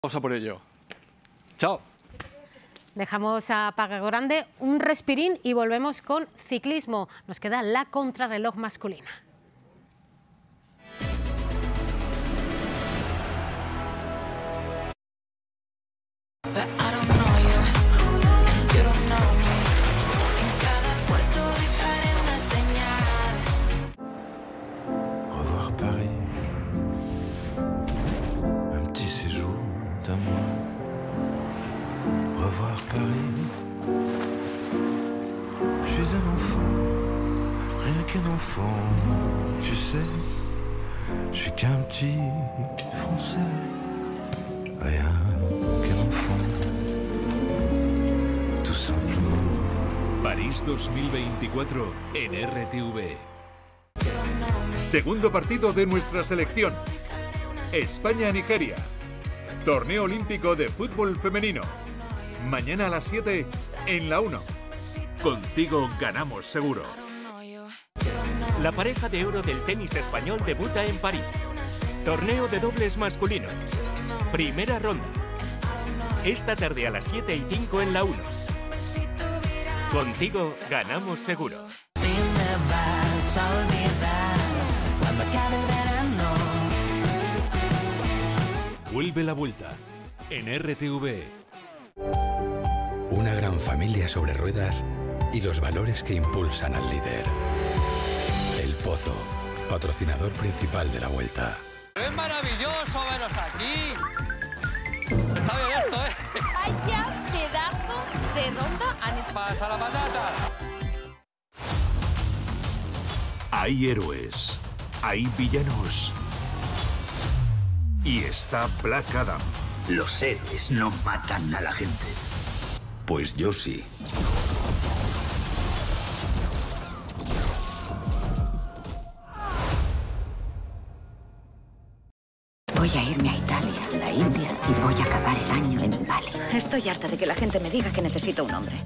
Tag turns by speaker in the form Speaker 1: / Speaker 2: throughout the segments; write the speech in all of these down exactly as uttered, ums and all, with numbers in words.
Speaker 1: Vamos a por ello. Chao.
Speaker 2: Dejamos a Paga Grande un respirín y volvemos con ciclismo. Nos queda la contrarreloj masculina.
Speaker 3: Revoir Paris, un petit séjour d'un mois. Revoir Paris, je suis un enfant, rien qu'un enfant, tu sais, je suis qu'un petit Français, rien qu'un enfant, tout simplement.
Speaker 4: París dos mil veinticuatro en R T V. Segundo partido de nuestra selección. España-Nigeria. Torneo olímpico de fútbol femenino. Mañana a las siete en la uno. Contigo ganamos seguro.
Speaker 5: La pareja de oro del tenis español debuta en París. Torneo de dobles masculino. Primera ronda. Esta tarde a las siete y cinco en la uno. Contigo ganamos seguro.
Speaker 4: Vuelve la vuelta en R T V.
Speaker 6: Una gran familia sobre ruedas y los valores que impulsan al líder. El Pozo, patrocinador principal de la Vuelta.
Speaker 7: ¡Es maravilloso veros aquí! Está bien esto, ¿eh?
Speaker 8: ¡Vaya pedazo de ronda han hecho!
Speaker 7: ¡Pasa la patata!
Speaker 4: Hay héroes, hay villanos. Y está Black Adam.
Speaker 9: Los héroes no matan a la gente. Pues yo sí.
Speaker 10: Voy a irme a Italia, a la India, y voy a acabar el año en Bali.
Speaker 11: Estoy harta de que la gente me diga que necesito un hombre.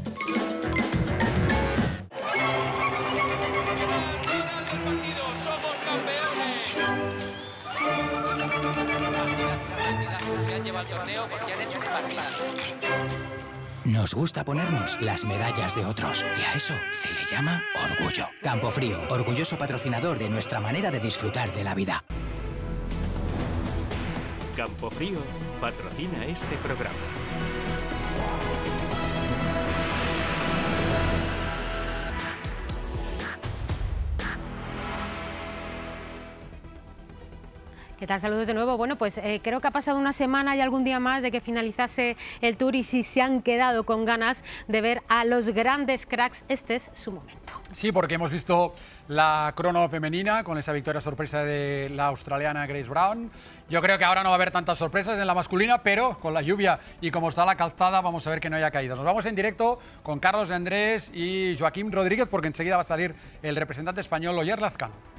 Speaker 12: Nos gusta ponernos las medallas de otros y a eso se le llama orgullo. Campofrío, orgulloso patrocinador de nuestra manera de disfrutar de la vida.
Speaker 5: Campofrío patrocina este programa.
Speaker 2: ¿Qué tal? Saludos de nuevo. Bueno, pues eh, creo que ha pasado una semana y algún día más de que finalizase el Tour y si se han quedado con ganas de ver a los grandes cracks, este es su momento.
Speaker 13: Sí, porque hemos visto la crono femenina con esa victoria sorpresa de la australiana Grace Brown. Yo creo que ahora no va a haber tantas sorpresas en la masculina, pero con la lluvia y como está la calzada vamos a ver que no haya caídas. Nos vamos en directo con Carlos de Andrés y Joaquín Rodríguez porque enseguida va a salir el representante español Oyer Lazcano.